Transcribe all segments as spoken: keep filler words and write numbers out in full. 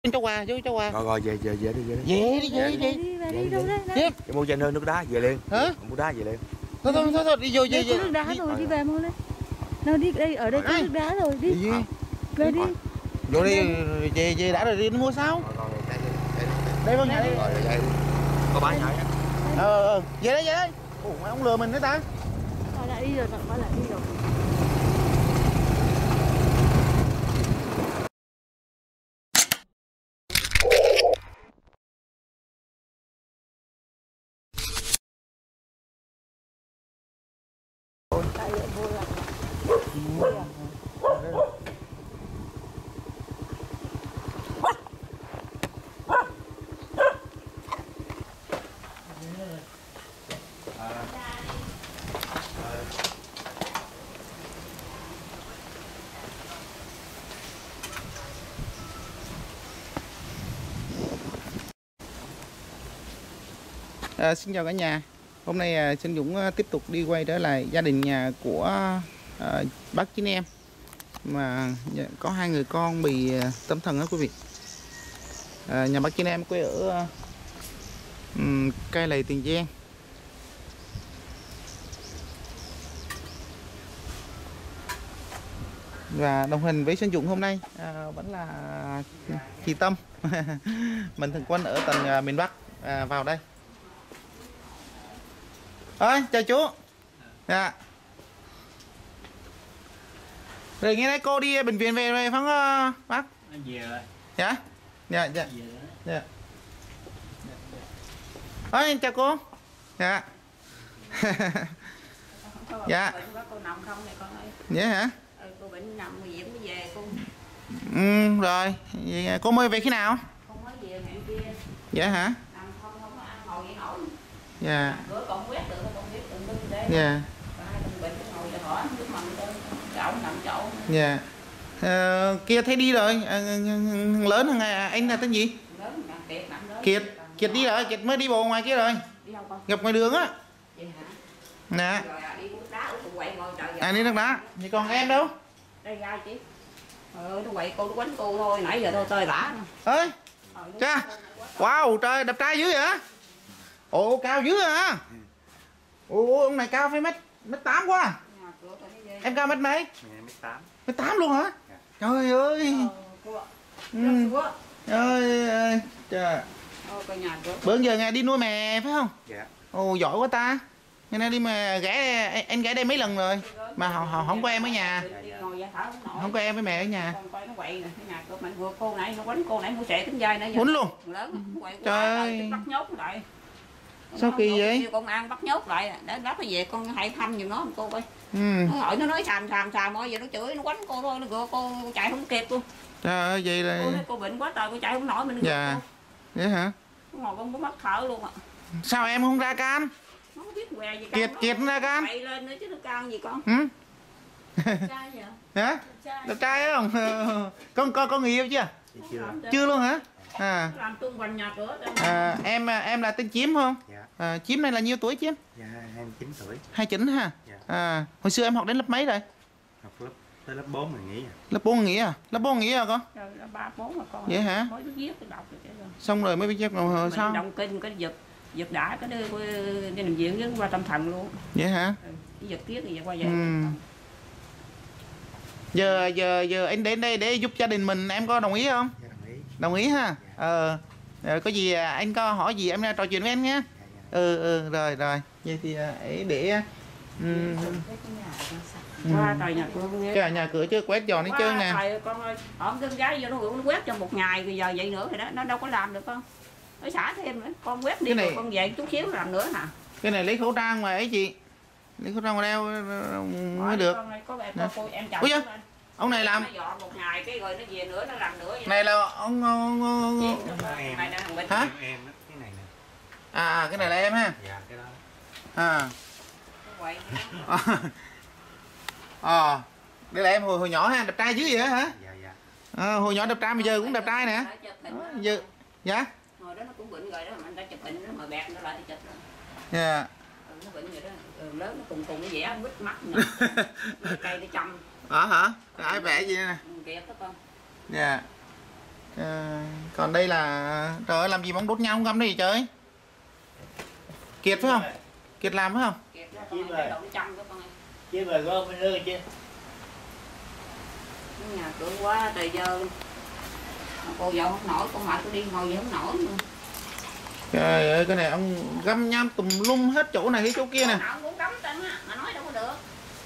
cháu qua chứ cháu qua. Rồi rồi về về về đi về đi. Về đi về đi về đi đâu đấy? Cái mua cho anh hơn nước đá về liền. Hả? Mua đá về liền. Thôi thôi thôi, thôi đi vô về về. Nước đá rồi đi về mua lên. Nó đi đây ở đây có nước đá rồi đi. Đi. Về đi. Vô đi về về đã rồi đi mua sao? Đây con nhà đi. Rồi đây. Có bán nhà á. Ờ ờ về đây về đây. Ủa mày ông lừa mình đấy ta. Thôi lại đi rồi, thôi lại đi rồi. À, xin chào cả nhà. Hôm nay à, Sơn Dũng à, tiếp tục đi quay trở lại gia đình nhà của à, bác Chín Em mà có hai người con bị à, tâm thần đó quý vị. À, nhà bác Chín Em quê ở à, um, Cai Lậy, Tiền Giang. Và đồng hành với Sơn Dũng hôm nay à, vẫn là chị Tâm. Mình thường quân ở tận à, miền Bắc à, vào đây. Ơi chào chú. Dạ. Rồi nghe nói cô đi bệnh viện về về phán uh, bác. Về rồi. Dạ. Dạ dạ. Dạ. Ơi chào cô. Dạ. Dạ. Cô nằm không này con ơi. Dạ hả? Ừ, cô bệnh nằm viện mới về cô. Ừ rồi. Vậy cô mới về khi nào? Không mới về ngày kia. Dạ hả? Nằm không không có ăn ngồi vậy nổi. Dạ. Bữa con quét được con biết từng đêm để. Dạ. Hai con bệnh ngồi vậy hỏi nước mặn trên chỗ nằm chỗ. Dạ. Ờ, kia thấy đi rồi. À, lớn hơn anh là tên gì? Lớn nằm Kiệt nằm đó. Kiệt. Kiệt đi rồi, Kiệt mới đi bộ ngoài kia rồi. Đi đâu con? Gặp ngoài đường á. Vậy hả? Nè. Rồi à, đi nước đá ở tụi quậy ngồi trời. À đi nước đá. Thì còn em đâu? Đây ra chứ. Ờ nó quậy cô nó quánh cô thôi, nãy giờ tôi tơi tả. Ơi. Cha. Wow, trời đẹp trai dữ vậy? Ồ cao dữ hả? Ồ ông này cao phải mét mét tám quá. Em cao mét mấy? Mét tám. Mét tám luôn hả? Trời ơi. Ừ. Trời ơi. Trời. Bữa giờ ngày đi nuôi mè phải không? Dạ. Ồ giỏi quá ta. Ngày nay đi mà gãy anh gãy đây mấy lần rồi mà họ, họ không có em ở nhà. Không có em với mẹ ở nhà. Nó quậy nè, cái nhà mình vừa cô nãy nó quánh cô nãy mua trẻ tính dây nãy giờ. Quánh luôn. Lớn quậy quá. Trời ơi. Bắt nhốt lại. Sao kỳ vậy? Con ăn bắt nhốt lại để lát nó về con hãy thăm giùm nó cô coi. Ừ. Nó hỏi nó nói xàm xàm xàm mỗi giờ nó chửi nó quánh cô thôi, nó gỡ cô, cô chạy không kịp luôn. Trời ơi vậy là Cô nói cô bệnh quá trời cô chạy không nổi mình. Dạ. Vậy hả? Ngồi con muốn mất thở luôn ạ. Sao em không ra can? Nó không biết què gì Kiệt Kiệt ra can. Chạy lên nữa chứ nó can gì con. Ừ? Trai vậy? Hả? Đẹp trai không? Con con có người yêu chưa? Chưa. Chưa luôn hả? À. Làm tung quanh nhà cửa. À, em em là tên Chiếm không? Dạ. À, Chiếm này là nhiêu tuổi Chiếm? Dạ hai mươi chín tuổi. hai mươi chín ha. Dạ. À, hồi xưa em học đến lớp mấy rồi? Học lớp tới lớp bốn rồi nghỉ à. Lớp bốn nghỉ à? Lớp bốn nghỉ à con? Rồi ba bốn mà con. Vậy hả? Mới viết cái đọc rồi. Xong rồi mới biết chép rồi sao? Mình động kinh cái giật giật đã cái đưa đi nằm viện với qua tâm thần luôn. Vậy hả? Ừ, cái giật tiếc thì qua vậy. Ừ. Giờ giờ giờ anh đến đây để giúp gia đình mình em có đồng ý không? Dạ đồng ý. Đồng ý ha. Dạ. Ờ. Rồi có gì anh có hỏi gì em ra trò chuyện với anh nhé. Dạ, dạ. Ừ ừ rồi rồi. Vậy thì ấy để um, Qua trời nhà cửa cái nhà cửa chưa quét giòn hết trơn nè. Trời con ơi, ổng con gái vô nó nó quét cho một ngày rồi giờ vậy nữa thì đó nó đâu có làm được con. Nó xả thêm nữa, con quét đi này... rồi con về chút xíu làm nữa hả? Cái này lấy khẩu trang mà ấy chị. Lấy khẩu trang mà đeo mới được. Con ơi, có em có cô em chồng. Ông này làm nó dọn một ngày cái rồi nó về nữa nó làm nữa vậy. này là ông, ông, ông... Em. Hả? Em đó, cái này nè. À cái này là em ha. Dạ cái đó. À. À, đây là em hồi hồi nhỏ ha, đẹp trai dữ vậy hả? Dạ dạ. À, hồi nhỏ đẹp trai bây giờ cũng đẹp trai nè. Giờ dạ. Hồi đó nó cũng bệnh rồi đó mà anh ta chụp hình nó mà bẹt nó lại chụp rồi. Dạ. Ừ, nó bệnh rồi đó. Ừ, lớn nó cùng cùng nó vẽ quýt mắt nè. Cây nó chăm. Hả hả? Ai vẽ gì nè. Kẹp đó con. Dạ. À, Còn đây là trời ơi, làm gì bóng đốt nhau không găm đây trời. Kiệt phải không? Kiệt làm phải không? Kiệt ra con này đậu trong đó con ơi. Chứ mà có bên nữa chứ. Nhà cửa quá trời giờ cô dọn không nổi, con mệt tôi đi ngồi vậy không nổi nữa. Trời ơi cái này ông găm nham tùm lum hết chỗ này hết chỗ kia nè. Nào cũng cấm tên á, mà nói đâu có được.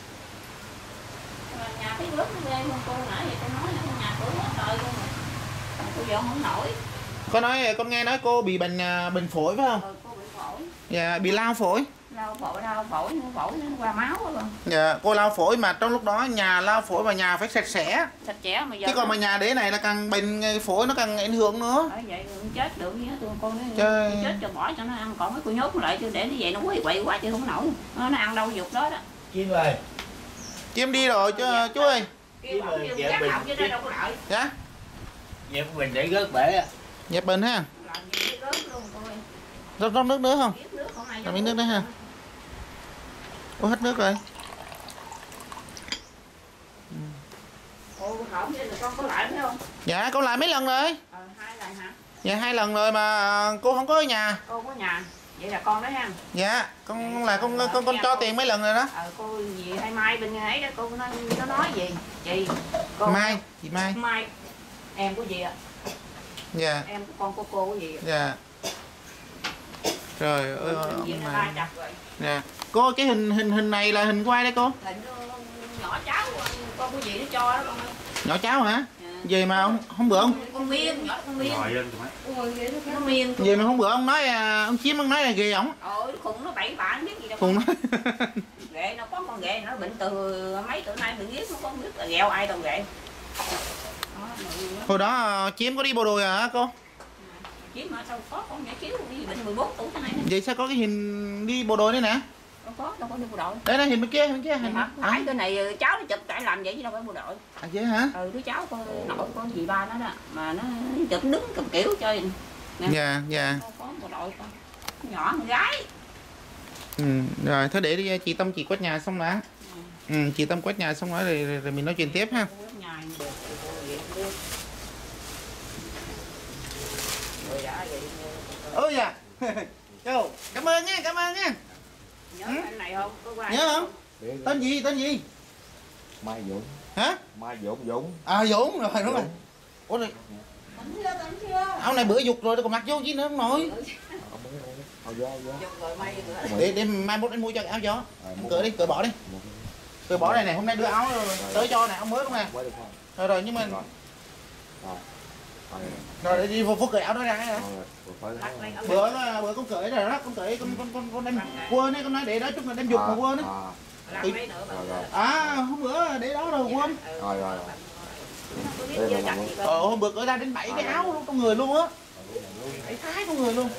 Nhà thấy nước nó ghê con cô nãy vậy con nói là nhà cửa quá trời luôn rồi. Cô dọn không nổi. Con nói con nghe nói cô bị bệnh bệnh phổi phải không? Ừ, cô bị phổi. Dạ bị lao phổi. Lao phổi, lao phổi, nó phổi nó qua máu rồi. Dạ cô lao phổi mà trong lúc đó nhà lao phổi và nhà phải sạch sẽ. Sạch sẽ mà giờ. Chứ còn mà nhà đế này là càng bệnh phổi nó càng ảnh hưởng nữa. Ở vậy cũng chết được với tôi con nó Chơi. chết cho bỏ cho nó ăn, còn mấy cô nhốt lại chứ để nó vậy nó quậy quậy quá chứ không nổi. Nó, nó ăn đâu dục đó đó. Chim ơi. Chim đi rồi chứ chú ơi. Kêu bảo kêu chắc học chứ đây đâu có lợi. Dạ. Dẹp mình để rớt bể á. Dẹp bệnh ha. Làm gì biết rớt luôn cô ơi. Rót rót nước nữa không? Biết nước không ai Làm miếng nước nữa ha. Ô hết nước rồi. Cô hỏi vậy là con có lại phải không? Dạ con lại mấy lần rồi. Ờ hai lần hả? Dạ hai lần rồi mà cô không có ở nhà. Cô có nhà. Vậy là con đó ha. Dạ con là con con con cho tiền mấy lần rồi đó. Ờ cô gì hay Mai bên ấy đó cô nó nó nói gì? Chị. Cô Mai, chị Mai. Mai. Em của gì ạ? Dạ. Em của con của cô của gì ạ? Dạ. Trời ơi Ừ, ông vậy là này. ba chặt rồi. Dạ. Cô cái hình hình hình này là hình của ai đấy cô? Hình nhỏ cháu con của gì nó cho đó con ơi. Nhỏ cháu hả? Dạ. Về mà ông hôm bữa ông Con Miên, nhỏ con Miên. Ngồi lên tụi mấy. Ôi vậy nó Miên. về mà hôm bữa ông nói à, ông Chiếm ông nói là ghê ổng. Ôi khùng nó bậy bạ không biết gì đâu. Cùng nói. Ghệ nó có con ghệ nó bệnh từ mấy tuổi nay bệnh ghét nó không biết là ghẹo ai đâu ghệ. Đó, Hồi đó à, Chiếm có đi bộ đội hả cô? Chiếm mà sao có con nhỏ chiếu đi bệnh mười bốn tuổi cái này nè. Vậy sao có cái hình đi bộ đội đấy nè? Đâu có, đâu có đi bộ đội. Đây đây hình bên kia, hình bên kia hình. Hả? À, Phải cái này cháu nó chụp tại làm vậy chứ đâu phải bộ đội. à vậy hả? Ừ đứa cháu con nội con dì ba nó đó mà nó chụp đứng cầm kiểu chơi nè. Dạ dạ. Đâu có bộ đội con. Nhỏ con gái. Ừ, rồi thôi để đi chị Tâm chị quét nhà xong đã. Ừ, chị Tâm quét nhà xong rồi, rồi, rồi, rồi mình nói chuyện tiếp ha. Ôi dạ. Châu, cảm ơn nha, cảm ơn nha. Nhớ anh này không? Có qua Nhớ không? Tên gì? Tên gì? Mai Dũng. Hả? Mai Dũng Dũng. À Dũng rồi đúng rồi. Ủa này. Áo này bữa dục rồi, còn mặc vô chứ nữa không nổi. Để để mai mốt anh mua cho áo gió. Em cởi đi, cởi bỏ đi. Cởi bỏ này này, hôm nay đưa áo tới cho này, áo mới không nè. Rồi rồi nhưng mà rồi để đi vô phố cởi áo đó ra hả? Bữa bữa con cởi rồi đó, con cởi con con con con đem quên ấy, con nói để đó chút là đem dục mà quên á. À hôm bữa để đó rồi quên. Rồi rồi. Ờ hôm bữa cởi ra đến bảy cái áo luôn trong người luôn á. Bảy thái trong người luôn.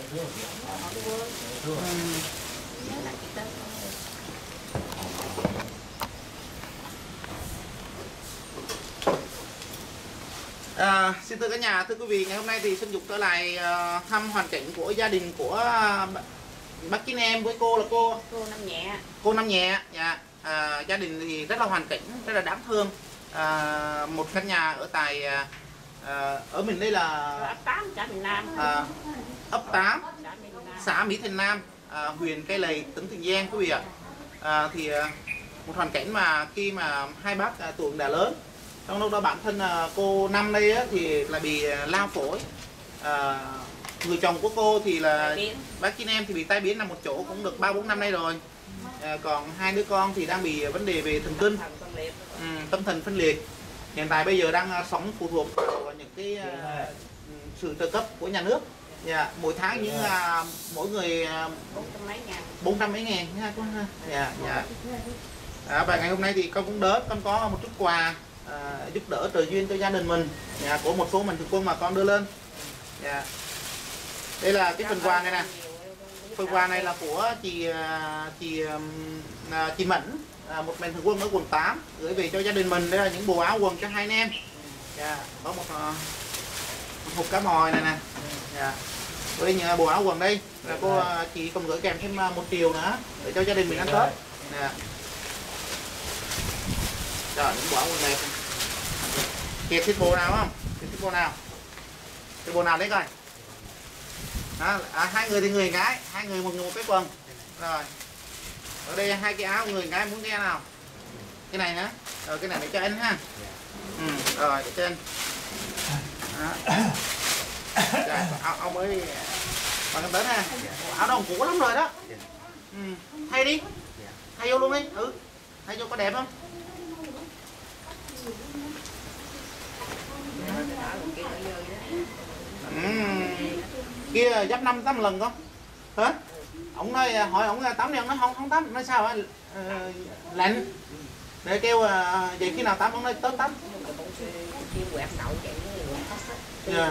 À, xin thưa cả nhà, thưa quý vị, ngày hôm nay thì xin Dục trở lại uh, thăm hoàn cảnh của gia đình của uh, bác Chín Em với cô là cô cô Năm Nhẹ. Cô Năm Nhẹ. Dạ. À, gia đình thì rất là hoàn cảnh rất là đáng thương. À, một căn nhà ở tại uh, ở mình đây là ấp tám xã Bình Nam. uh, ấp tám xã Mỹ Thành Nam, uh, huyện Cây Lầy, tỉnh Tiền Giang quý vị ạ. À, thì uh, một hoàn cảnh mà khi mà hai bác uh, tuổi đã lớn, trong lúc đó bản thân uh, cô Năm đây á, thì là bị uh, lao phổi. À, người chồng của cô thì là bác Chín Em thì bị tai biến nằm một chỗ cũng được ba bốn năm nay rồi. À, còn hai đứa con thì đang bị vấn đề về thần kinh, ừ, tâm thần phân liệt. Hiện tại bây giờ đang uh, sống phụ thuộc vào những cái uh, sự trợ cấp của nhà nước. Dạ, mỗi tháng những uh, mỗi người uh, bốn trăm mấy ngàn ha cô ha. Dạ dạ. À, và ngày hôm nay thì con cũng đỡ, con có một chút quà à, giúp đỡ trợ duyên cho gia đình mình, dạ, của một số mạnh thường quân mà con đưa lên. Dạ. Đây là cái phần quà này nè. Phần quà này là của chị chị chị Mẫn, à, một mạnh thường quân ở quận tám gửi về cho gia đình mình. Đây là những bộ áo quần cho hai anh em. Dạ, có một, một hộp cá mòi này nè. Dạ. Với những bộ áo quần đây là cô chị còn gửi kèm thêm một triệu nữa để cho gia đình mình ăn Tết. Nè. Rồi những bộ áo quần đẹp. Kịp thích bộ nào không? Kịp thích bộ nào? cái bộ nào đấy coi. Đó, à, hai người thì người gái, hai người một người một cái quần. Rồi. Ở đây hai cái áo người gái muốn cái nào? Cái này nữa. Rồi cái này để cho anh ha. Ừ, rồi để cho anh. Dạ, áo, áo mới bằng cái tến ha. Áo đồng cũ lắm rồi đó. Ừ, thay đi. Thay vô luôn đi. Ừ. Thay vô có đẹp không? Ừ. Kia dấp năm tám lần không? Hả? Ông nói hỏi ông tắm đi, ông nói không không tắm, nói sao hả? Ờ, lạnh. Để kêu uh, vậy khi nào tắm ông nói tới tắm. Yeah.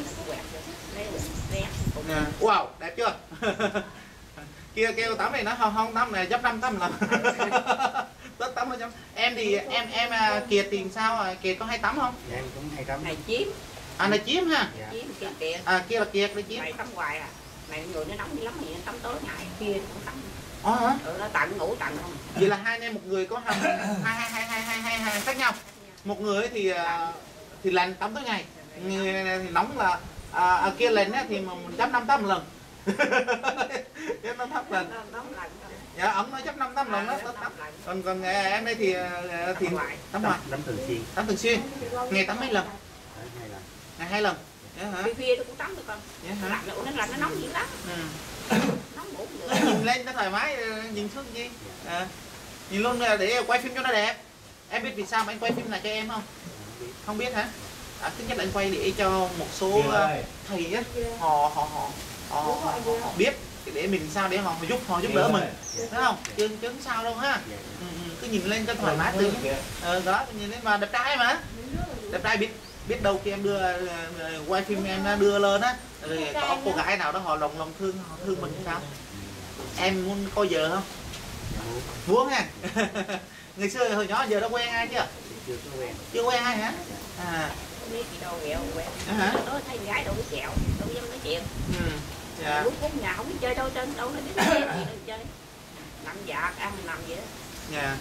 Yeah. Wow, đẹp chưa? Kia kêu tắm này nó không không tắm này dấp năm tắm lần. Tết tắm nó em thì em em Kiệt thì sao? Kiệt có hay tắm không? Dạ, em cũng hay tắm. Này chiếm. À này chiếm ha. Dạ. Chiếm kia Kiệt. À kia là Kiệt đấy chiếm. Này tắm hoài à. Này người nó nóng lắm thì nó tắm tối ngày, kia cũng tắm. Ờ hả? Ừ, nó tặng ngủ tặng không. Vậy là hai anh em một người có hai hai hai hai hai hai hai khác nhau. Một người thì thì lạnh tắm tối ngày, người thì nóng là à, à, kia lạnh thì mình chấp năm tám lần. Chấp năm tám lần. Dạ ông nói chấp năm tám lần đó. Còn còn em đây thì thì tắm ngoài. Tắm thường xuyên. Tắm thường xuyên. Ngày tắm mấy lần? Hai lần. Ngày hai lần. Dạ hả? Khi khuya tôi cũng tắm được không? Dạ hả? Lạnh nó lạnh nó nóng dữ lắm. Ừ. Nóng ngủ được. Nhìn lên nó thoải mái, nhìn xuống gì? À, nhìn luôn để quay phim cho nó đẹp. Em biết vì sao mà anh quay phim này cho em không? Không biết hả? À, thứ nhất là anh quay để cho một số uh, thầy á, họ họ họ họ, họ, họ, họ biết để mình sao để họ giúp họ giúp đỡ mình, thấy không? Chứ chứ không sao đâu ha. Ừ, cứ nhìn lên cho thoải mái tự nhiên. Ờ, đó nhìn lên mà đẹp trai mà, đẹp trai biết biết đâu khi em đưa quay phim em đưa lên á, rồi có cô gái nào đó họ lòng lòng thương họ thương mình sao? Em muốn có vợ không? Muốn ha. Ngày xưa hồi nhỏ giờ đã quen ai chưa? Chưa có quen. Chưa quen ai hả? À. Không biết gì đâu ghẹo quen. Hả? Tôi thấy gái đâu biết ghẹo, đâu dám nói chuyện. Ừ. Dạ. Lúc cũng nhà không biết chơi đâu trên đâu nó biết chơi gì đâu chơi. Nằm dạ ăn nằm vậy đó. Dạ.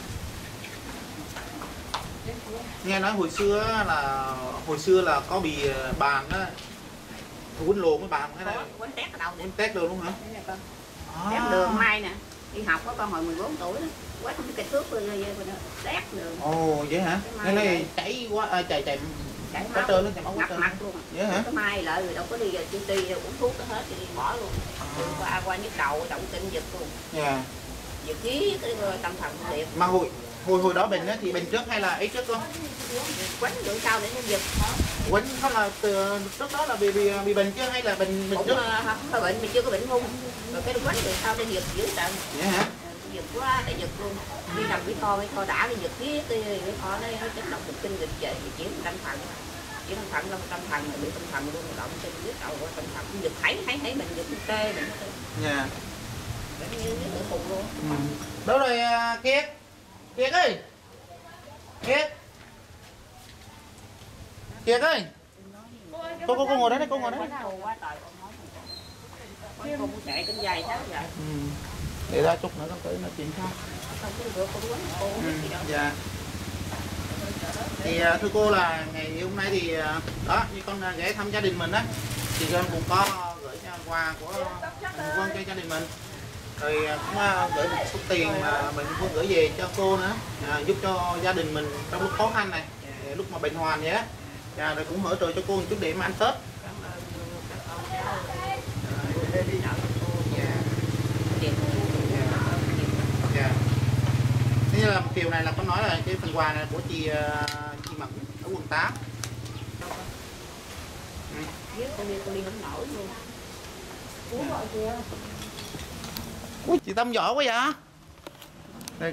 Nghe nói hồi xưa là hồi xưa là có bị bàn á quýnh lộn với bàn cái này. Quánh tét ở đâu nè. Quýnh tét luôn đúng hả? Đây nè con. À. Tét đường mai nè. Đi học có con hồi mười bốn tuổi đó. Quánh cái thước rồi rồi tét đường. Ồ vậy hả? Cái này chảy quá à, chạy chạy Chảy có máu. trơn nó chảy máu Ngập trơn. mặt luôn. Vậy hả? Cái mai lợi rồi đâu có đi chi ti uống thuốc nó hết thì bỏ luôn. Qua qua nhức đầu động kinh giật luôn. Dạ. Giật khí cái tâm thần liệt. Mà hồi hồi hồi đó bệnh á thì bệnh trước hay là ấy trước không? Quánh được sao để nó giật. Quýnh không là từ trước đó là bị bị bị bệnh chưa hay là bệnh bệnh Cũng trước? không có bệnh mình chưa có bệnh hung. Rồi cái quánh được sao để giật dữ tận. Vậy hả? Giật quá để giật luôn. Đi nằm với kho với kho đã đi giật khí cái cái kho nó nó chấn động một kinh dịch chạy thì chỉ tâm thần. Chỉ tâm thần đâu tâm thần bị tâm thần luôn động trên biết đầu qua tâm thần giật thấy thấy thấy mình giật tê mình. Dạ. Như như tự khùng luôn. Ừ. Đâu rồi uh, Kiệt? Kiệt ơi. Kiệt. Kiệt ơi. Cô cô cô ngồi đấy, cô ngồi đấy. Quá trời con nói. Con cũng chạy kinh dài sao vậy? Ừ. Để ra chút nữa con tới nói chuyện sau. Không có được con quánh cô Ừ. gì đâu. Dạ. Thì thưa cô là ngày hôm nay thì đó như con ghé thăm gia đình mình á thì con cũng có gửi quà của Quân cho gia đình mình rồi cũng gửi một số tiền mà mình cũng gửi về cho cô nữa à, giúp cho gia đình mình trong lúc khó khăn này lúc mà bệnh hoàn vậy á và rồi cũng hỗ trợ cho cô một chút để mà ăn Tết. Dạ. Thế như là một chiều này là có nói là cái phần quà này của chị chị Mẫn ở quận tám. Ừ. Con đi con đi không nổi luôn. Ui, chị Tâm giỏi quá vậy. Đây.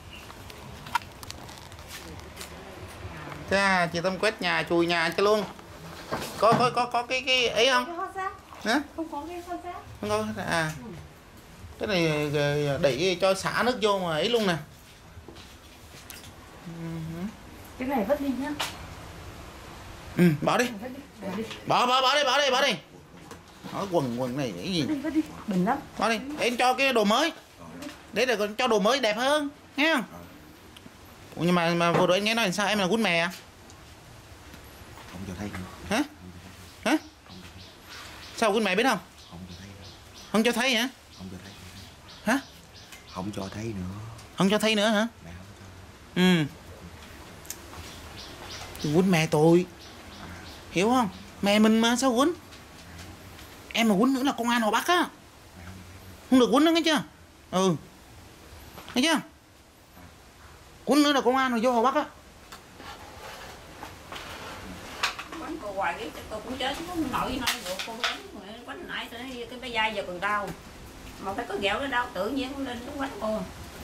Chà, chị Tâm quét nhà, chùi nhà cho luôn. Có có có có cái cái ấy không? Hả? Không có cái con sát. Không có à. Cái này đẩy cho xả nước vô mà ấy luôn nè. Cái này vứt đi nhá. Ừ, bỏ đi. Vứt đi. Bỏ đi. Bỏ bỏ bỏ đi, bỏ đi, bỏ đi. Nói quần quần này cái gì? Vứt đi, vứt đi. Bẩn lắm. Bỏ đi, để em cho cái đồ mới. Để rồi còn cho đồ mới đẹp hơn, nghe không? Ủa, nhưng mà mà vừa rồi anh nghe nói sao em là quýnh mè à? Không cho thấy. Hả? Hả? Sao Quỳnh mẹ biết không? Không cho thấy đâu. Không cho thấy hả? Không cho thấy. Hả? Không cho thấy nữa. Không cho thấy nữa hả? Mẹ không cho. Ừ. Quýnh mẹ tôi. Hiểu không? Mẹ mình mà sao quýnh? Em mà quýnh nữa là công an họ bắt á. Không được quýnh nữa nghe chưa? Ừ. Nghe chưa? Quýnh nữa là công an họ vô họ bắt á. Quánh cô hoài cái cô cũng chết, không nổi gì thôi. Rồi cô quánh, quánh nãy tới cái bé dai giờ còn đau. Mà phải có ghẹo nó đau, tự nhiên nó lên nó quánh cô.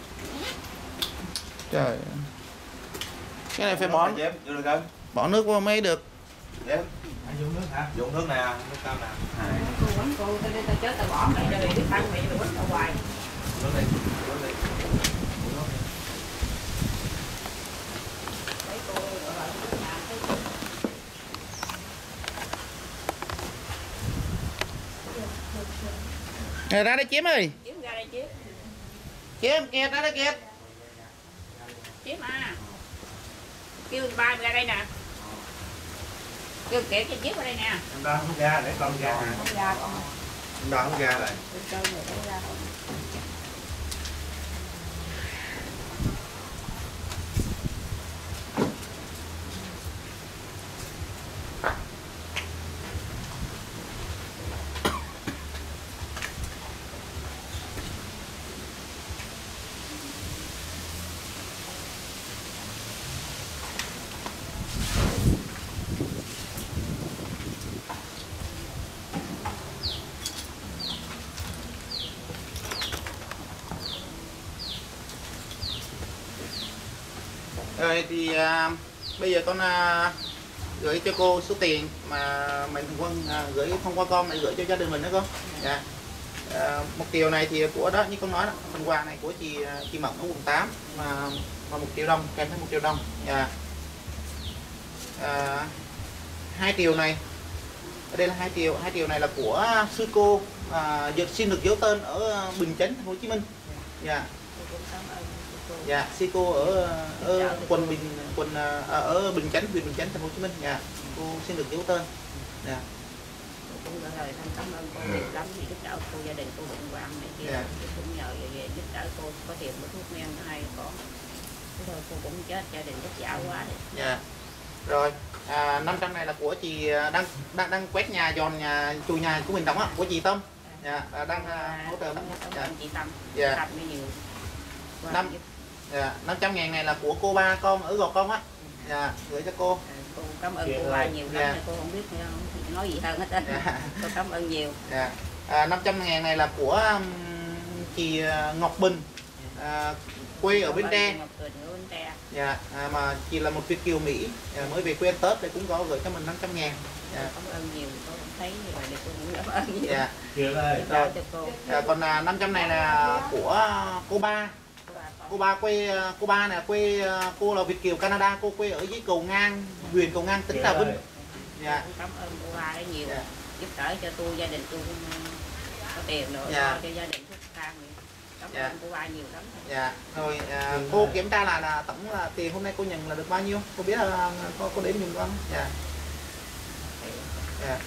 Trời. Cái này phải bỏ Chém, vô được không? bỏ nước vô mới được. Chém. Hãy dùng nước hả? Dùng nước nè, nước cam nè. Cô quánh cô, tao đi tao chết tao bỏ mày rồi biết ăn mày rồi quánh tao hoài. Nước này, nước này. Thấy cô gọi là cái nhà cái Nè ra đây Chiếm ơi. Chiếm ra đây Chiếm. Chiếm kìa ra đây kìa. Chiếm à. Kêu ba ra đây nè. Kêu kẹt cho Chiếm ở đây nè. Em đo không ra để con ra. Không ra con. Em đo không ra lại. Tôi chơi người để ra con. Rồi thì à, bây giờ con à, gửi cho cô số tiền mà Mạnh Thường Quân à, gửi thông qua con để gửi cho gia đình mình đó con. Dạ. À, một triệu này thì của đó như con nói đó, phần quà này của chị chị Mận ở quận tám mà mà một triệu đồng kèm theo một triệu đồng. Dạ. À, hai triệu này ở đây là hai triệu, hai triệu này là của sư cô à, xin được giấu tên ở Bình Chánh, thành phố Hồ Chí Minh. Dạ. Dạ, sư cô ở ở quận Bình quận à, ở Bình Chánh, huyện Bình Chánh, thành phố Hồ Chí Minh. Dạ, cô xin được giấu tên. Dạ. Cũng gửi lời cảm ơn cô nhiều lắm vì giúp đỡ cô, gia đình cô bệnh hoạn này kia. Dạ. Cũng nhờ về giúp đỡ cô có tiền mua thuốc men cho hai con. Thế thôi cô cũng chết, gia đình rất dạo quá đấy. Dạ. Rồi, à, năm trăm này là của chị đang đang đang quét nhà, dọn nhà, chùi nhà của mình đóng á, của chị Tâm. Dạ, à, đang à, hỗ trợ. Cảm Dạ. ơn chị Tâm. Dạ. Tâm mới nhiều. Năm dạ, năm trăm ngàn này là của cô ba con ở Gò Công á. Dạ, gửi cho cô. Cô cảm ơn cô ba nhiều lắm, Dạ. cô không biết nói gì hơn hết á. Dạ. Cô cảm ơn nhiều. Dạ. À, năm trăm ngàn này là của um, chị Ngọc Bình, à, quê ở Bến Tre. Dạ, à, mà chị là một Việt kiều Mỹ, à, mới về quê Tết thì cũng có gửi cho mình năm trăm ngàn. Dạ. Cảm ơn nhiều, cô không thấy như vậy thì cô cũng cảm ơn nhiều. Dạ. Chưa ơi. Rồi. Cho cô. À, còn à, năm trăm này là của cô ba. Cô ba quê cô ba nè, quê cô là Việt kiều Canada, cô quê ở dưới Cầu Ngang, huyện Cầu Ngang, tỉnh Trà Vinh. Dạ. Cảm ơn cô ba đấy nhiều. Dạ. Giúp đỡ cho tôi, gia đình tôi có tiền nữa. Dạ. Cho gia đình thuốc thang. Cảm Dạ. ơn cô ba nhiều lắm. Dạ. Rồi à, cô kiểm tra là, là tổng là tiền hôm nay cô nhận là được bao nhiêu? Cô biết là cô cô đếm giùm con. Dạ. Dạ.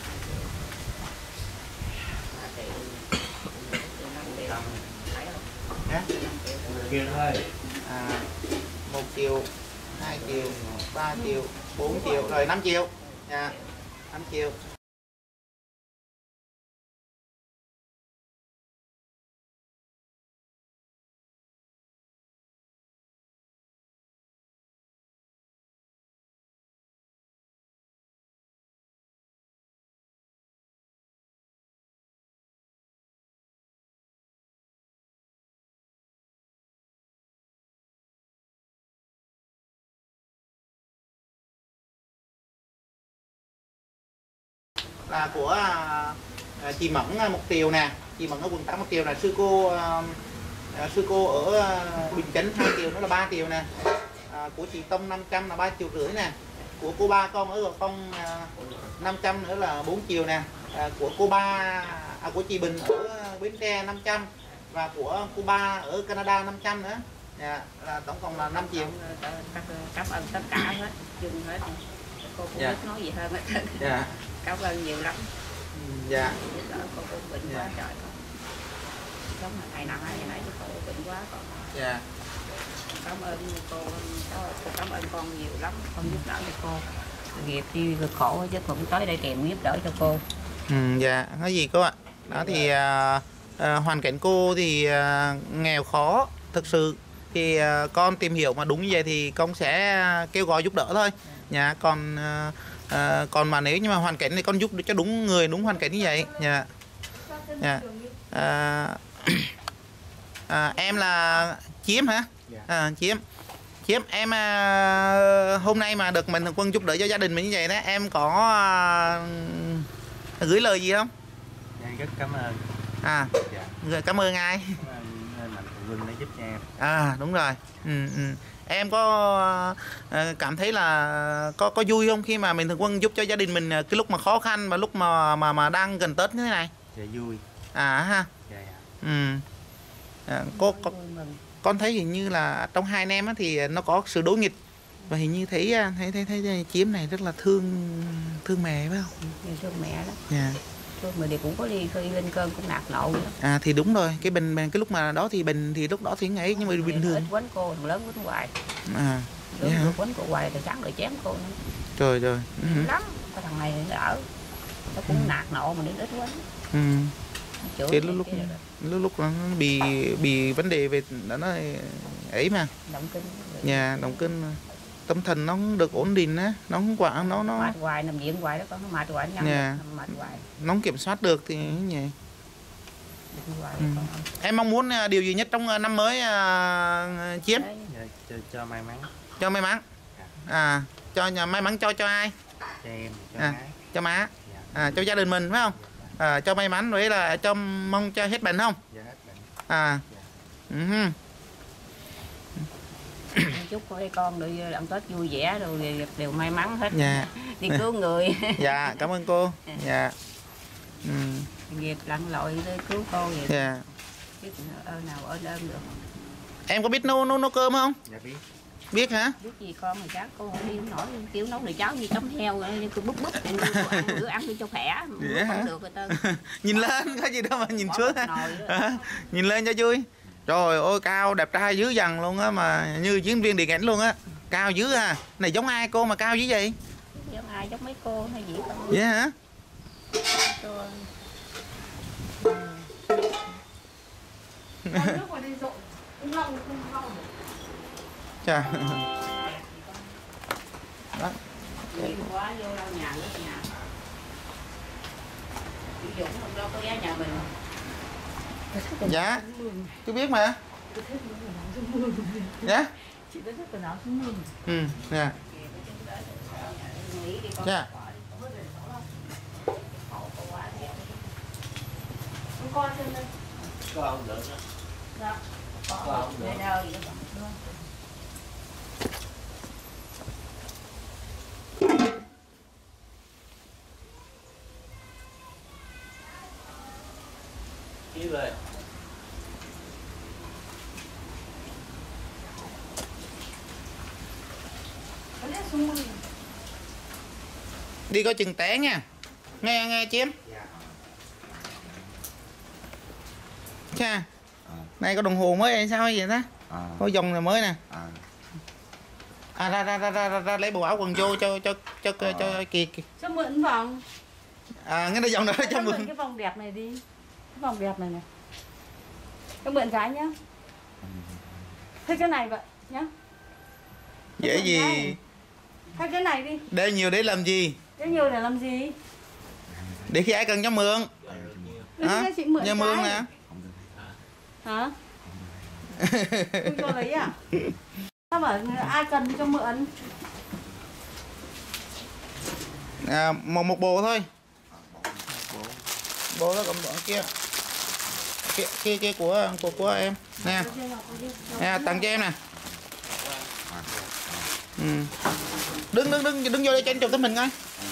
Dạ. Kiệt ơi. À, một triệu, hai triệu, ba triệu, bốn triệu, rồi năm triệu. Dạ. năm triệu. Là của à, chị Mẫn một triệu nè, chị Mẫn ở quận tám một triệu là sư cô à, sư cô ở à, Bình Chánh hai triệu, đó là ba triệu nè. À, của chị Tâm năm trăm là ba triệu rưỡi nè. Của cô ba con ở Gò Công à, năm trăm nữa là bốn triệu nè. À, của cô ba à, của chị Bình ở Bến Tre năm trăm và của cô ba ở Canada năm trăm nữa. Dạ, là tổng cộng là năm triệu. Cảm ơn tất cả hết, chung hết. Cô cũng Dạ. biết nói gì hơn hết. Dạ. Cảm ơn nhiều lắm. Dạ. Giúp đỡ cô cô bệnh Dạ. quá trời con. Sống là ngày nào ngày nãy cô bệnh quá con. Dạ. Cảm ơn cô, cô cảm ơn con nhiều lắm, con giúp đỡ cho cô. Nghiệp đi cực khổ chứ cũng tới đây tìm giúp đỡ cho cô. Ừ, dạ, có gì cô ạ. Đó thì à, à, hoàn cảnh cô thì à, nghèo khó thực sự, thì à, con tìm hiểu mà đúng như vậy thì con sẽ kêu gọi giúp đỡ thôi. Dạ, còn à, à, còn mà nếu như mà hoàn cảnh thì con giúp cho đúng người, đúng hoàn cảnh như vậy. Dạ. Dạ. À, à, em là Chiếm hả? À, Chiếm. Chiếm em à, hôm nay mà được Mạnh Thường Quân giúp đỡ cho gia đình mình như vậy đó, em có à, gửi lời gì không? Dạ, rất cảm ơn. À, Dạ. rồi cảm ơn ai? Cảm ơn Mạnh Thường Quân đã giúp cho em. À, đúng rồi. Ừ, ừ. Em có à, cảm thấy là có có vui không khi mà Mạnh Thường Quân giúp cho gia đình mình cái lúc mà khó khăn và lúc mà mà mà đang gần Tết như thế này? Dạ vui. À ha. Dạ, dạ. Ừ. À, cô, cô con thấy hình như là trong hai anh em á thì nó có sự đối nghịch, và hình như thấy thấy thấy thấy Chiếm này rất là thương thương mẹ phải không? Thương mẹ đó. Dạ. Thương mẹ thì cũng có đi khi lên cơn cũng nạt nộ vậy đó. À thì đúng rồi, cái bình cái lúc mà đó thì bình thì lúc đó thì ấy, nhưng mà bình thường. Ít quánh cô, thằng lớn quánh hoài. À. Lớn Dạ. quánh cô hoài thì sáng rồi chém cô nữa. Trời trời. Ừ. Lắm, cái thằng này nó đỡ. Nó cũng Ừ. nạt nộ mà đến ít quánh. Ừ. Chửi Thì này lúc lúc kia rồi. lúc lúc nó bị bị vấn đề về đó nó ấy mà. Động kinh. Nhà động kinh mà. Tâm thần nó không được ổn định á, nó không quả nó nó Mệt hoài, nằm viện hoài đó con, nó mệt hoài nhăn. Dạ. Mệt hoài. nó không kiểm soát được thì như vậy. Bệnh hoài Ừ. con. Em mong muốn à, điều gì nhất trong à, năm mới à, Chiếm? Đấy. Dạ, cho, cho may mắn Cho may mắn. À, cho nhà may mắn cho cho ai? cho em, cho À. má. Cho má. Dạ. À, cho gia đình mình phải không? À, cho may mắn rồi là cho mong cho hết bệnh không? Dạ hết bệnh. À. Ừ. hừ. Chúc coi con đi ăn Tết vui vẻ rồi đều may mắn hết. Dạ. Đi cứu người. Dạ, cảm ơn cô. Dạ. Ừ. Nghiệp lặn lội đi cứu cô vậy. Dạ. Chứ ơn nào ơn ơn được. Em có biết nấu nấu nấu cơm không? Dạ biết. Biết hả? Biết gì con mà chắc cô không đi không nổi, kiểu nấu nồi cháo như chấm heo rồi cứ búp búp cô ăn bữa ăn đi cho khỏe. Vậy hả? Không được rồi tơ. Nhìn lên có gì đâu mà nhìn Bỏ xuống. một nồi đó. Nhìn lên cho vui. Trời ơi cao đẹp trai dữ dằn luôn á, mà như diễn viên điện ảnh luôn á. Cao dữ à. Này giống ai cô mà cao dữ vậy? Giống ai giống mấy cô hay gì không? Vậy hả? Cô... Nước ngoài đây rộn. Không lau không lau được. Chà. Đó. Nhiều quá vô lau nhà nước nhà. Chị Dũng không đâu có ghé nhà mình. Dạ. Chú biết mà. Dạ. Chị đã rất quần áo xuống mưa. Ừ, nè. Dạ. Con coi xem đây. Có ông được đó. Dạ. Có ông được. Đây đâu vậy đó. Đi về. Có lẽ xuống mưa. Đi coi chừng té nha. Nghe nghe Chiếm. Dạ. Cha. Này có đồng hồ mới hay sao vậy ta? À, Có dòng này mới nè. à, À ra ra ra ra, ra, ra lấy bộ áo quần vô cho cho cho cho, cho kìa kìa. Cho mượn vòng. À nghe nó dòng đó cho Cho mượn mượn. cái vòng đẹp này đi. Cái vòng đẹp này này. Cho mượn cái nhá. Thế cái này vậy nhá. Dễ gì? Thay cái này đi. Để nhiều để làm gì? Cái nhiều để làm gì? Để khi ai cần cho mượn. Ừ, Hả? cho chị mượn Nhà mượn cái. nè. Hả? Tôi cho lấy à? Sao bảo ai cần cho mượn? À, một một bộ thôi. Bộ đó cầm đoạn kia. Kia kia, kia của của của em nè. Nè tặng cho em nè. Ừ. Đứng đứng đứng đứng vô đây cho anh chụp tấm hình coi.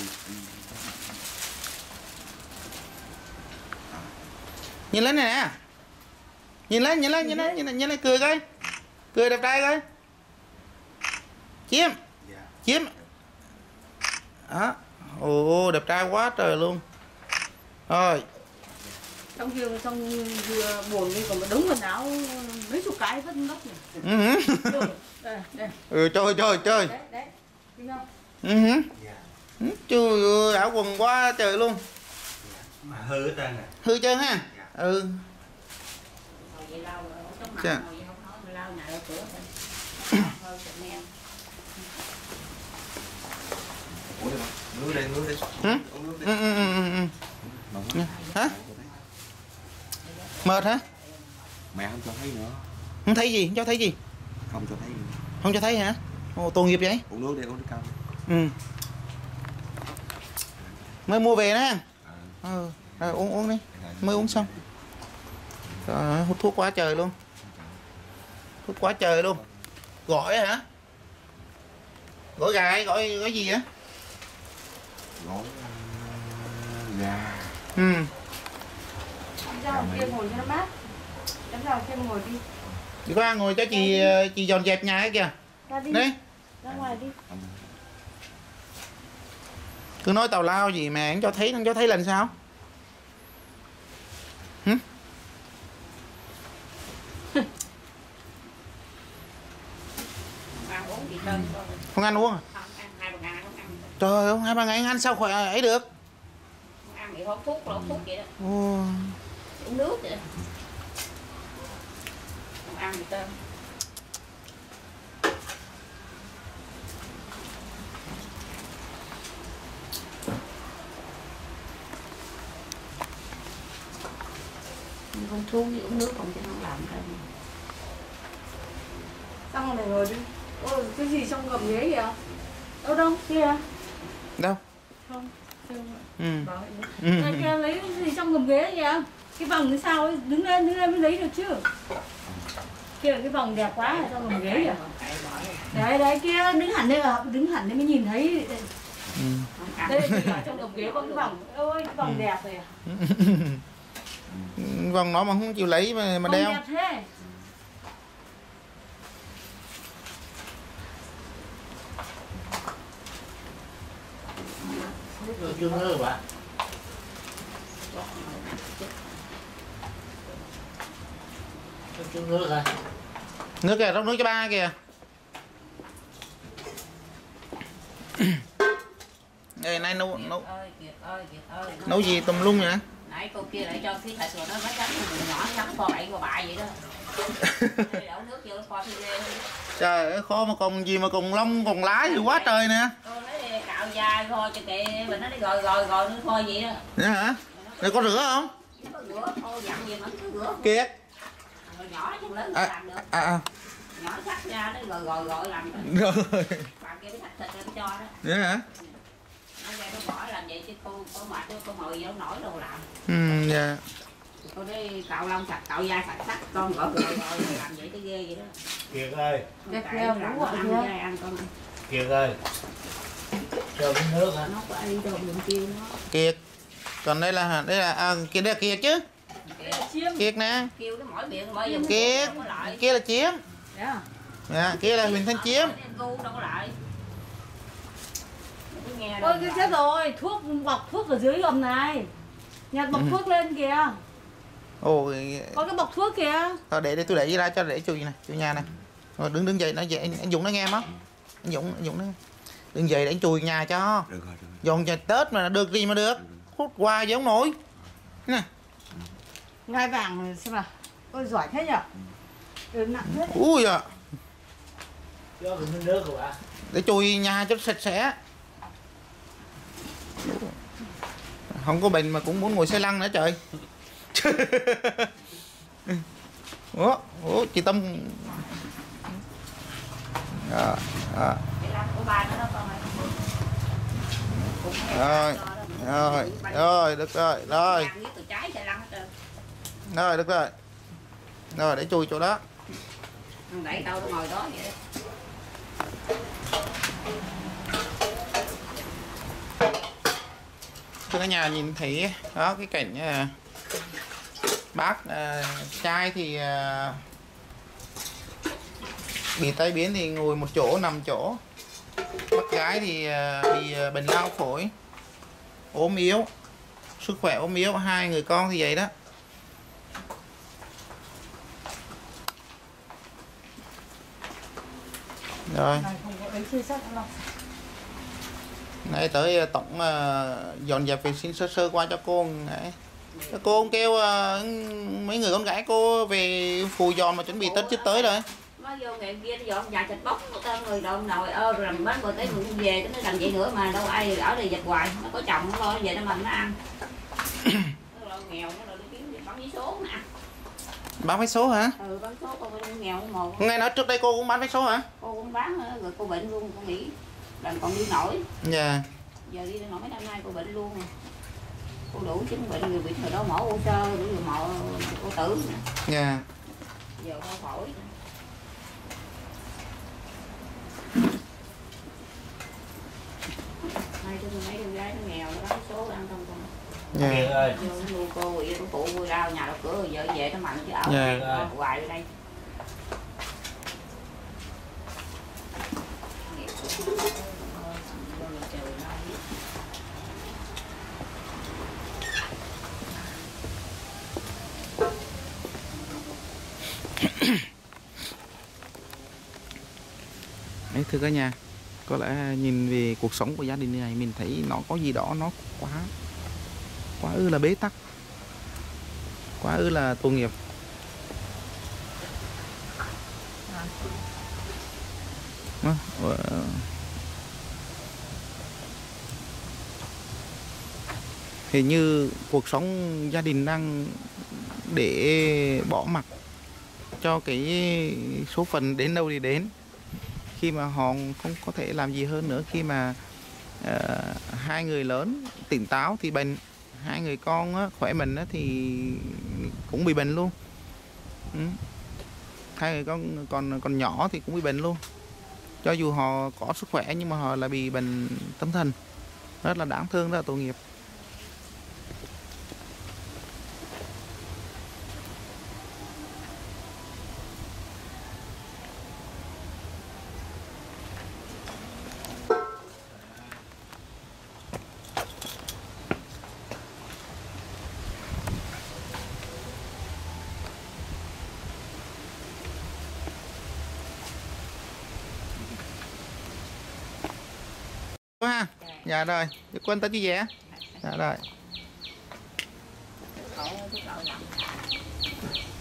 Nhìn lên này nè. Nhìn lên, nhìn lên, nhìn lên, nhìn lên, nhìn lên cười coi. Cười đẹp trai coi. Chiếm. Dạ. Chiếm. Đó. Ồ đẹp trai quá trời luôn. Rồi. Trong kia trong vừa buồn đi còn một đống quần áo mấy chục cái vứt nóc này. Ừ. Đây, đây. Ừ, chơi chơi chơi. Đấy, đấy. Thấy không? Ừ. Trời ơi, áo quần quá trời luôn. Mà hư hết trơn à. Hư chân ha. Ừ. Ngồi vậy lâu rồi, ở trong mặt Chà. ngồi vậy không nói, người lao nhà ở cửa thôi. Thôi chừng em. Ủa đi mà. Nước đi, nước đi. Hử? Uống nước đi. Ừ, ừ, ừ, ừ. Nóng Hả? Mệt hả? Mẹ không cho thấy nữa. Không thấy gì, không cho thấy gì. Không cho thấy nữa. Không cho thấy hả? Ồ, tội nghiệp vậy. Uống nước đi, uống nước cam. Ừ. Mới mua về nè. À. Ừ. Rồi uống uống đi. Mới uống xong. Trời, hút thuốc quá trời luôn. Thuốc quá trời luôn. Gọi hả? Gọi gà hay gọi gọi gì vậy? Gỏi gà. Ừ. Đi ra ngoài kia ngồi cho nó mát. Đến ra ngoài kia ngồi đi. Chị qua ngồi cho chị chị dọn dẹp nhà ấy kìa. Ra đi. Đấy. Ra ngoài đi. Cứ nói tào lao gì mà anh cho thấy, anh cho thấy lần sao? Hử? Ăn uống gì trơn thôi. Không ăn uống à? Không ăn, hai ba ngày không ăn. Trời ơi, hai ba ngày anh ăn sao khỏe ấy được? Không ăn thì hốt thuốc, hốt thuốc vậy đó. Ồ. Uống nước vậy đó. Không ăn gì trơn. Không thuốc với uống nước không chứ không làm cái gì. Xong rồi ngồi đi. Ôi, cái gì trong gầm ghế kìa? Đâu đâu, kia. Đâu? Không, không. Ừ. Bảo vậy đi. Ừ. Này kia lấy cái gì trong gầm ghế kìa? Cái vòng cái sao ấy, đứng lên, đứng lên mới lấy được chứ. Kia cái vòng đẹp quá ở trong gầm ghế kìa. Đấy, đấy kia, đứng hẳn đây là đứng hẳn đây mới nhìn thấy. Ừ. Đây thì ở trong gầm ghế có cái vòng. Ôi, cái vòng đẹp rồi à. Vòng nó mà không chịu lấy mà, mà Vòng đeo. đẹp thế. Nước chưa nước bạn. Nước chưa nước à. Nước kìa, rót nước cho ba kìa. Đây nay nấu nấu Kiệt ơi, Kiệt ơi, Kiệt ơi. nấu gì tùm lum vậy? Nãy cô kia lại cho cái thịt rồi nó mới cắn con nhỏ cắn kho bậy kho bại vậy đó. Để đổ nước vô kho phi lê. Trời ơi, kho mà còn gì mà còn lông còn lá gì quá trời nè. Cô lấy cạo da kho cho kệ mình nó đi rồi rồi rồi nó kho vậy đó. Vậy hả? Này có rửa không? Chứ có rửa thôi dặn gì mà cứ rửa. Kiệt. Rồi nhỏ chứ lớn À, làm được. à, à. Nhỏ cắt ra nó rồi rồi rồi làm được. Rồi. Bạn kia cái thịt thịt nó cho đó. Vậy hả? Nó ra nó bỏ làm vậy chứ cô có mệt chứ cô ngồi đâu nổi đâu làm. Ừ, dạ. Cô đi cạo lông sạch cạo da sạch sắc con gọi rồi rồi làm vậy tới ghê vậy đó. Kiệt ơi, Đẹp Cạo leo làm đúng ăn rồi da ăn con. Kiệt ơi. Cho miếng nước hả? Nó có ai đồ đựng chiêu nó. Kiệt. Còn đây là đây là à, kia đây là Kiệt chứ. Chiêm. Kiệt nè. Kêu nó mỏi miệng bởi vì Kiệt. không có lợi. Kia là Chiếm. Dạ. Dạ, kia là Huỳnh Thanh Chiếm. Gu đâu có lợi. Cứ nghe Ôi đâu cái lợi. chết rồi, thuốc bọc thuốc ở dưới gầm này. Nhặt bọc Ừ. thuốc lên kìa. Ồ, Có cái bọc thuốc kìa. thôi để để tôi để ra cho để chui này, chui nhà này. Rồi đứng đứng dậy nói vậy anh, anh Dũng nó nghe không? Anh Dũng anh Dũng nó đứng dậy để anh chui nhà cho. Được rồi, được rồi. Dọn nhà Tết mà được gì mà được. Hút qua giống nổi. Nè. Ngai vàng xem nào. Ôi giỏi thế nhở. Ừ, nặng thế. Ui à. Cho miếng nước rồi bạn. Để chui nhà cho sạch sẽ. Không có bệnh mà cũng muốn ngồi xe lăn nữa trời. Ủa, ủa chị Tâm. Đó, đó. Cái lăng của ba nó đó con ơi. Rồi, rồi, rồi, được rồi, rồi. Ăn từ trái chạy lăng hết trơn. Rồi, được rồi. Rồi, để chui chỗ đó. Thằng đẩy đâu nó ngồi đó vậy đó. Tôi ở nhà nhìn thấy đó cái cảnh uh, bác uh, trai thì uh, bị tai biến thì ngồi một chỗ nằm chỗ, bác gái thì uh, bị uh, bệnh lao phổi ốm yếu sức khỏe ốm yếu, hai người con thì vậy đó. Rồi Này không có ấy chưa chắc đâu. nay tới tổng uh, dọn dẹp vệ sinh sơ sơ qua cho cô này. Cô không kêu uh, mấy người con gái cô về phù dọn mà chuẩn bị Tết trước tới rồi. Mới vô ngày kia nó dọn nhà thịt bóc một tên người đồn nồi ơ rồi làm bánh bò tới mình về nó làm vậy nữa mà đâu ai ở đây dịch hoài, nó có chồng nó lo về nó mình nó ăn. Nó lo nghèo nó rồi đi kiếm bán vé số nè. Bán vé số hả? Ừ, bán số cô bên nghèo một. Nghe nói trước đây cô cũng bán vé số hả? Cô cũng bán rồi cô bệnh luôn, cô nghĩ là còn đi nổi. Dạ. Yeah. Giờ đi nổi mấy năm nay cô bệnh luôn nè. Cô đủ chứng bệnh người bị hồi đó mổ u sơ, rồi mổ cô tử nè. Dạ. Yeah. Giờ cô phổi. Hai đứa mấy đứa gái nó nghèo nó bán số ăn không con. Dạ. Kiệt ơi. Vô nó nuôi cô vậy, cô phụ vui rau nhà đọc cửa rồi vợ về nó mạnh chứ ở. Dạ. Yeah. Hoài ở đây. Đấy, thưa cả nhà, có lẽ nhìn về cuộc sống của gia đình này mình thấy nó có gì đó nó quá quá ư là bế tắc, quá ư là tội nghiệp. À, hình như cuộc sống gia đình đang để bỏ mặc cho cái số phận đến đâu thì đến, khi mà họ không có thể làm gì hơn nữa, khi mà uh, hai người lớn tỉnh táo thì bệnh, hai người con á, khỏe mạnh á, thì cũng bị bệnh luôn. Ừ. Hai người con còn còn nhỏ thì cũng bị bệnh luôn, cho dù họ có sức khỏe nhưng mà họ là bị bệnh tâm thần, rất là đáng thương, rất là tội nghiệp. Ha. Dạ rồi, để quên tới chứ vẻ. Dạ rồi. Cậu, cậu làm.